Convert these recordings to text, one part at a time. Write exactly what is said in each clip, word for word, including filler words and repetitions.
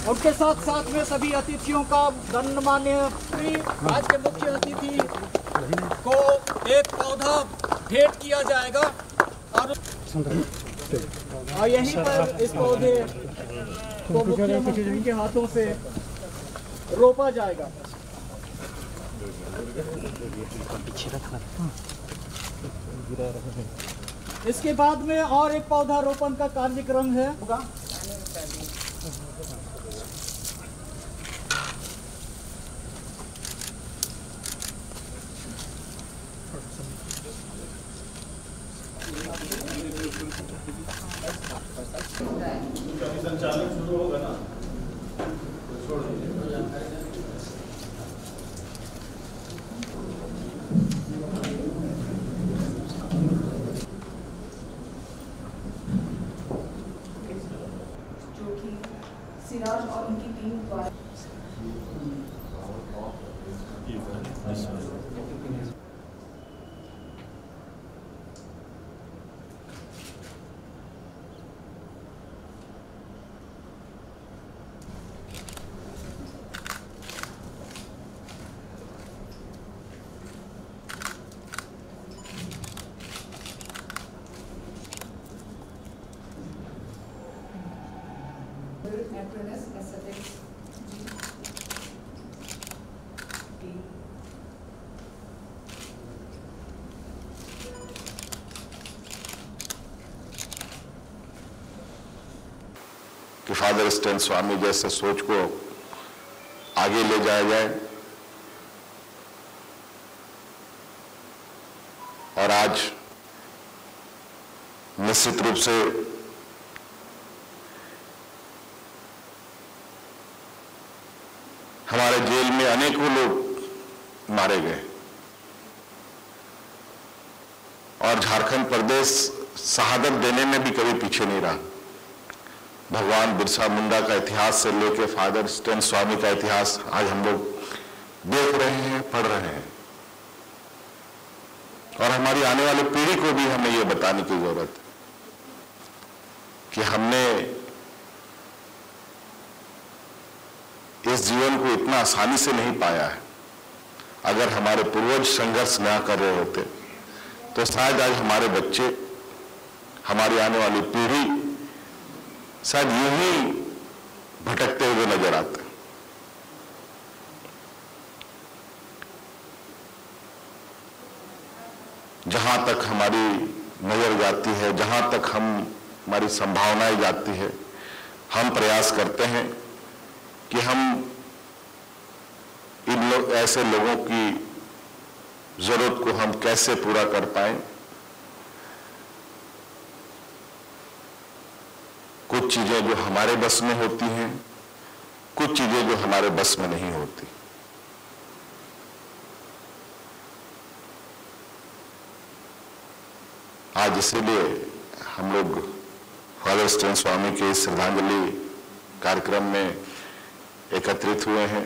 उनके साथ साथ में सभी अतिथियों का गणमान्य आज के मुख्य अतिथि को एक पौधा भेंट किया जाएगा और, और यहीं पर इस पौधे को मुख्यमंत्री के हाथों से रोपा जाएगा। इसके बाद में और एक पौधा रोपण का कार्यक्रम है होगा। संचालन शुरू होगा ना, छोड़ जो कि सिराज और उनकी टीम द्वारा Apprentice Aesthetics कि फादर स्टैन स्वामी जैसे सोच को आगे ले जाया जाए और आज निश्चित रूप से हमारे जेल में अनेकों लोग मारे गए और झारखंड प्रदेश शहादत देने में भी कभी पीछे नहीं रहा। भगवान बिरसा मुंडा का इतिहास से लेकर फादर स्टैन स्वामी का इतिहास आज हम लोग देख रहे हैं, पढ़ रहे हैं और हमारी आने वाली पीढ़ी को भी हमें ये बताने की जरूरत है कि हमने इस जीवन को इतना आसानी से नहीं पाया है। अगर हमारे पूर्वज संघर्ष ना कर रहे होते तो शायद आज हमारे बच्चे, हमारी आने वाली पीढ़ी शायद यूं ही भटकते हुए नजर आते। जहां तक हमारी नजर जाती है, जहां तक हम हमारी संभावनाएं जाती है, हम प्रयास करते हैं कि हम इन लोग ऐसे लोगों की जरूरत को हम कैसे पूरा कर पाए। कुछ चीजें जो हमारे बस में होती हैं, कुछ चीजें जो हमारे बस में नहीं होती। आज इसीलिए हम लोग फादर स्टैन स्वामी के श्रद्धांजलि कार्यक्रम में एकत्रित हुए हैं।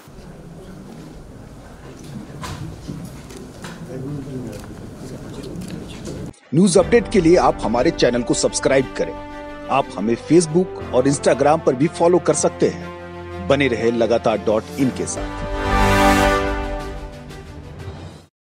न्यूज अपडेट के लिए आप हमारे चैनल को सब्सक्राइब करें। आप हमें फेसबुक और इंस्टाग्राम पर भी फॉलो कर सकते हैं। बने रहे लगातार डॉट इन के साथ।